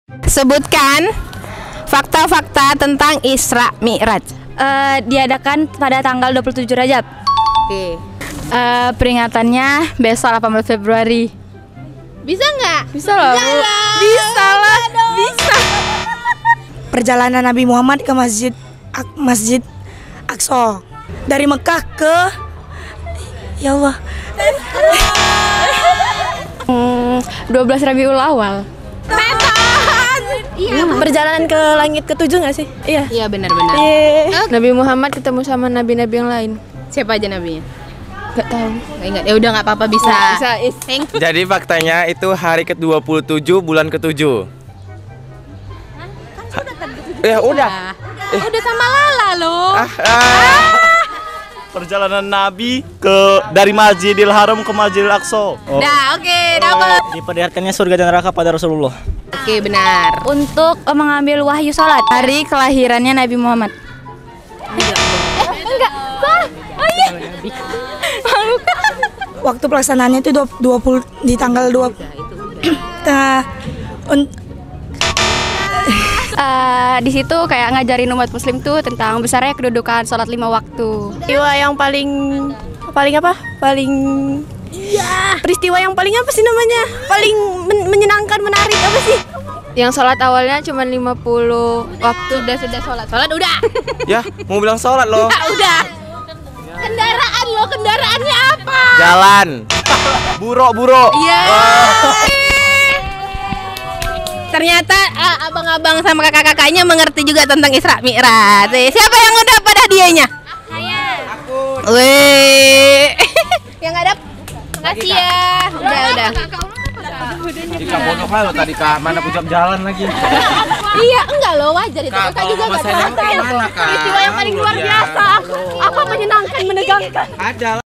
Sebutkan fakta-fakta tentang Isra Mi'raj. Diadakan pada tanggal 27 Rajab. Oke. Peringatannya besok 18 Februari. Bisa nggak? Bisa lah, Bu. Bisa lah. Bisa. Perjalanan Nabi Muhammad ke Masjid Aqsa dari Mekah ke ya Allah 12 Rabiul Awal. Iya. perjalanan ke langit ke-7 nggak sih? Iya. Iya benar-benar. Nabi Muhammad ketemu sama nabi-nabi yang lain. Siapa aja nabinya? Gak tahu. Nggak ingat. Ya udah nggak apa-apa bisa. Thank you. Jadi faktanya itu hari ke-27 bulan ke-7. Ya udah. Udah sama Lala loh. Perjalanan Nabi dari Masjidil Haram ke Masjidil Aqsa. Dah, oke, dapat. Diperlihatkannya surga dan neraka pada Rasulullah. Oke, benar. Untuk mengambil wahyu salat hari kelahirannya Nabi Muhammad. Waktu pelaksanaannya itu 20 di tanggal 20 Di situ kayak ngajarin umat muslim tuh tentang besarnya kedudukan sholat 5 waktu. Peristiwa yang paling apa? Peristiwa yang paling apa sih namanya? Paling menyenangkan, menarik apa sih? Yang sholat awalnya cuma 50 waktu. Sudah sholat. Sholat udah. Ya, mau bilang sholat loh. Udah. Kendaraan lo, kendaraannya apa? Jalan. Buruk. Iya. Ternyata abang-abang sama kakak-kakaknya mengerti juga tentang Isra Mi'raj. Siapa yang udah pada hadiahnya? Saya. Aku. Wih. Yang nggak dapet? Makasih ya. Udah. Jika bodoh lo tadi Kak, mana aku jam jalan lagi. Iya, enggak lo wajar itu. Kakak juga nggak tahu. Mana Kak? Peristiwa yang paling luar biasa. Apa menyenangkan, menegangkan. Ada.